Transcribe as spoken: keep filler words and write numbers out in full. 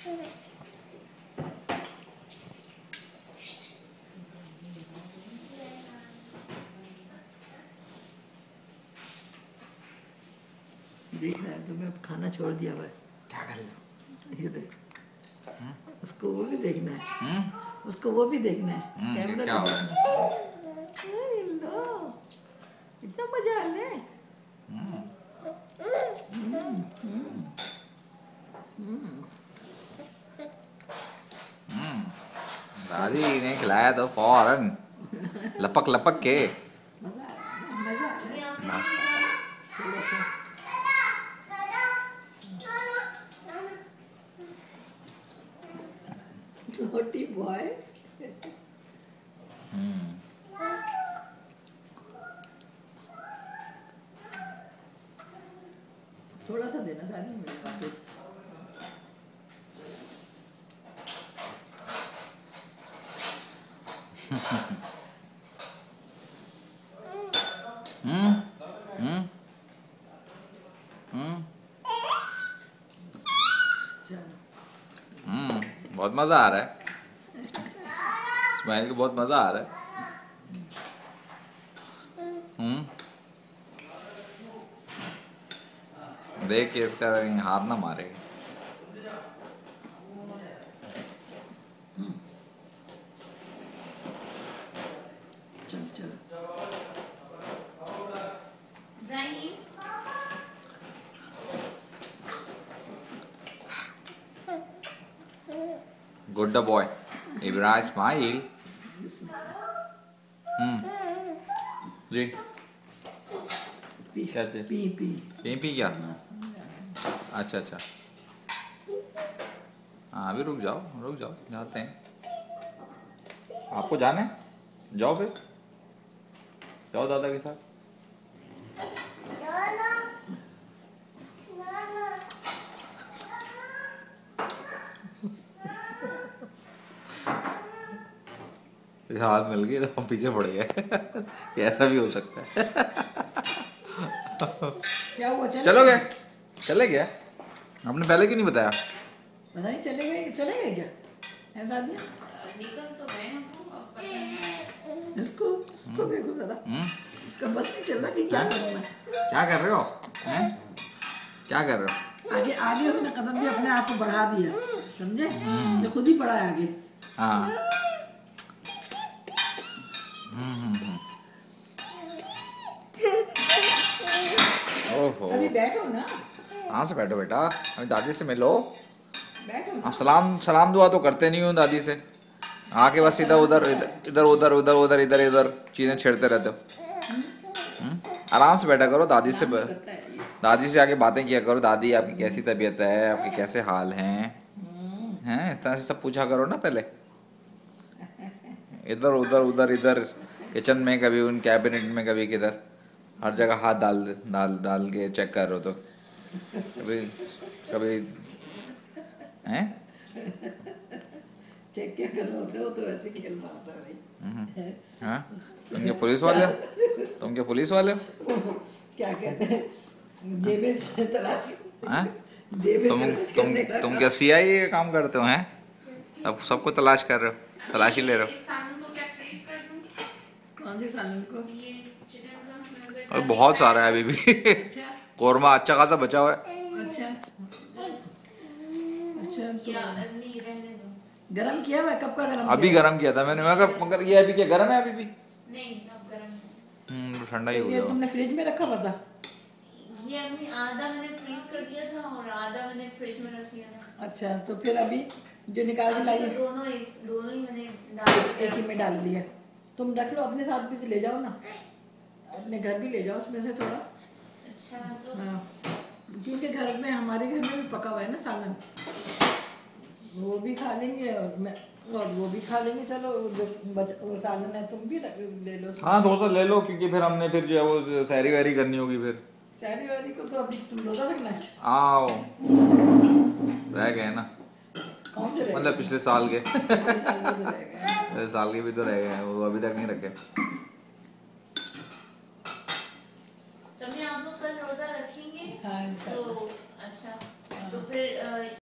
देख रहा है तो मैं अब खाना छोड़ दिया हुआ है। क्या कर लो? ये देख, उसको वो भी देखना है। हुँ? उसको वो भी देखना है। कैमरा क्या देखना है। लो, इतना मजा आ रहा है। दादी ने खिलाया तो फौरन लपक लपक के मजा आ रहा है, मजा आ रहा है। थोड़ा सा छोटी बॉय। थोड़ा सा देना सारी मेरे पास। हम्म हम्म हम्म हम्म बहुत मजा आ रहा है। स्माइल को बहुत मजा आ रहा है। हम्म देख के इसका हाथ ना मारे। चल चल गुड बॉय इब्राहिम स्माइल। हम्म जी पी क्या चीज? पी पी पी पी क्या? अच्छा अच्छा हाँ अभी रुक जाओ रुक जाओ जाते हैं। आपको जाना है जाओ फिर जाओ दादा के साथ। हाथ मिल गए तो हम पीछे पड़ गए। ऐसा भी हो सकता है। क्या हुआ? चलो गए चले गया आपने पहले क्यों नहीं बताया? पता नहीं चले गए चले गए क्या? ऐसा दिया निकल तो गए हम इसको इसको देखो जरा। इसका बस नहीं चल रहा कि क्या करना। क्या कर रहे हो? हैं? क्या कर रहे हो? आगे आगे उसने कदम भी अपने आप को बढ़ा दिया, समझे? ये खुद ही बढ़ा है आगे। हाँ ओहो अभी बैठो ना। कहाँ से बैठो बेटा अभी दादी से मिलो। बैठो ना। आप सलाम सलाम दुआ तो करते नहीं हो दादी से। आके बस इधर उधर इधर उधर उधर उधर इधर इधर चीजें छेड़ते रहते हो। आराम से बैठा करो दादी से दादी से आके बातें किया करो। दादी आपकी कैसी तबीयत है आपके कैसे हाल हैं हैं इस तरह से सब पूछा करो ना पहले। इधर उधर उधर इधर किचन में कभी उन कैबिनेट में कभी किधर हर जगह हाथ डाल डाल डाल के चेक कर रहे हो तो कभी कभी हैं चेक क्या कर रहे होते हो तो ऐसे खेल रहा होता है भाई। हाँ तुम क्या पुलिस वाले हो? तुम क्या पुलिस वाले हो? क्या कहते हैं जेबें तलाशी। हाँ जेबें तुम तुम तुम क्या सी आई ए काम करते हो हैं? सब सबको तलाश कर रहे हो तलाशी ले रहे हो? कौन सी सालन को? और बहुत सारा है अभी भी। कोरमा अच्छा खासा बचा हुआ है। अच्छा अच्छा तो गरम किया हुआ कब का गरम? अभी गरम किया था मैंने मगर मगर ये अभी क्या गरम है अभी भी? नहीं अब गरम हम्म ठंडा ही हो ये गया। तुमने फ्रिज में रखा हुआ था? ये अभी आधा मैंने फ्रीज कर दिया था और आधा मैंने फ्रिज में रख दिया था। अच्छा तो फिर अभी जो निकाल के लाई तो दोनों एक दोनों ही मैंने डाल एक ही में डाल दिया। तुम रख लो अपने साथ भी तो ले जाओ ना अपने घर भी ले जाओ उसमें से थोड़ा। अच्छा तो हाँ क्योंकि घर में हमारे घर में भी पका हुआ है ना सालन वो भी खा लेंगे और मैं और वो भी खा लेंगे। चलो जो बच वो सालन है तुम भी ले लो। हाँ थोड़ा सा ले लो क्योंकि फिर हमने फिर जो है वो सैरी वैरी करनी होगी फिर। सैरी वैरी को तो अभी तुम रोजा रखना है। आओ रह गए ना कौन से रह मतलब पिछले साल के गए? साल के भी तो रह गए वो अभी तक नहीं रखे। तभी आप लोग कल रोजा रखेंगे। हाँ तो अच्छा तो फिर